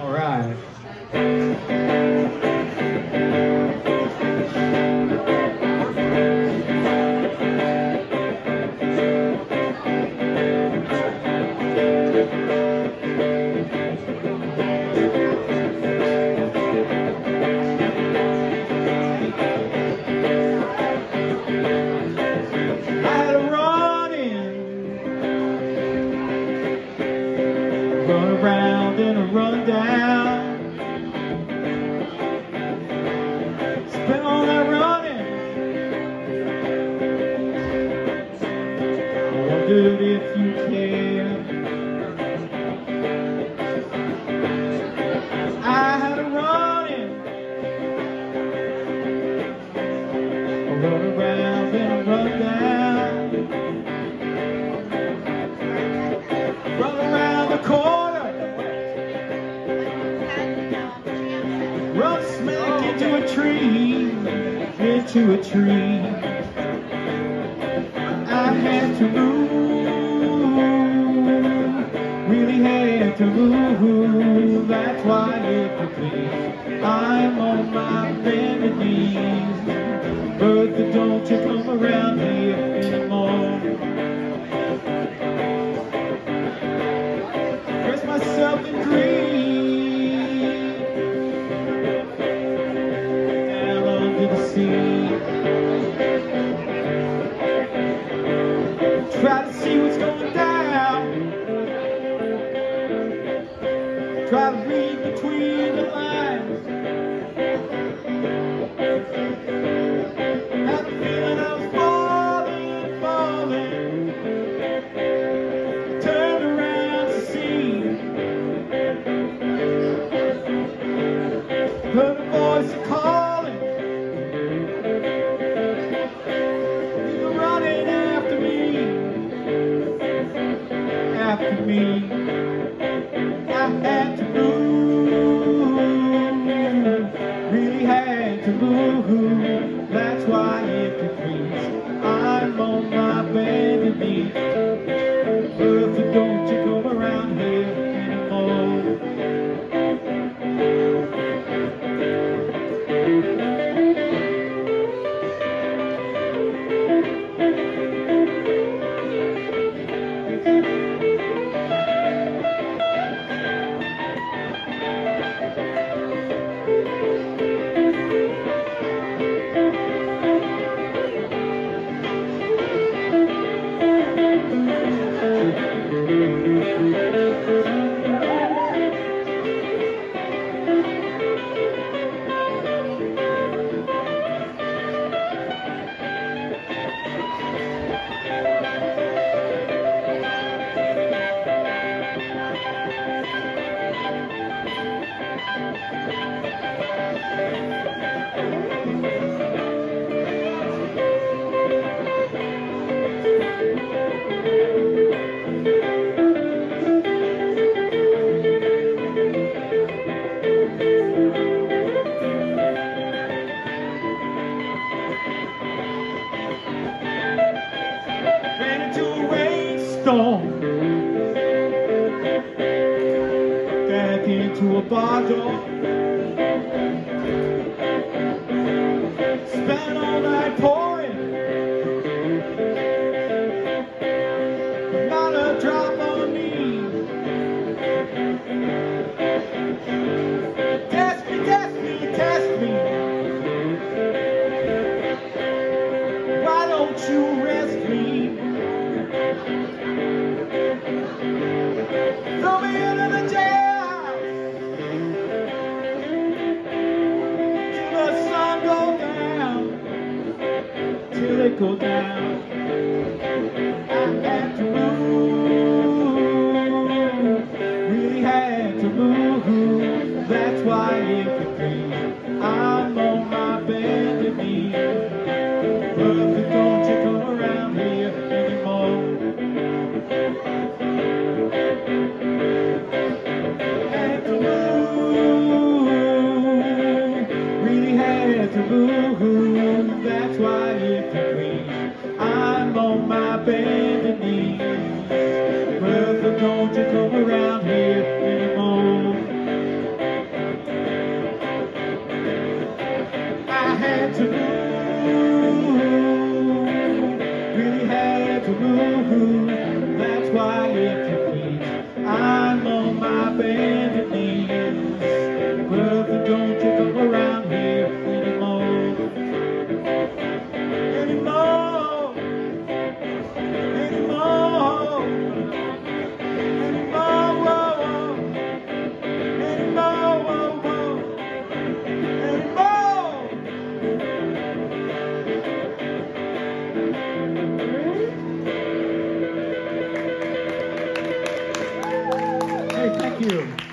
right. Around and a run down. Spent all that running. I wondered if you cared. I had a running. I run around and a run down. Run around the corner. Run smack into a tree, into a tree. I had to move, really had to move. That's why, if you please, I'm on my bended knees. Bertha, don't you come around here anymore. Dress myself in green. Try to see what's going down. Try to read between the lines. Had the feeling I was falling, falling. Turned around to see. Heard a voice calling. After me, I had to move, really had to move. That's why, if you please, I'm on my bended knees. Bertha, don't you come around here anymore. Back into a bottle. Spent all night pouring. Not a drop on me. Test me, test me, test me. Why don't you rest me? Throw me into the jailhouse till the sun goes down, till it goes down. I had to move, really had to move. That's why, if you please, I'm on my bended knees. Bertha, don't you come around here anymore. That's why, if you please, I'm on my bended knees. Bertha, don't you come around here anymore. you.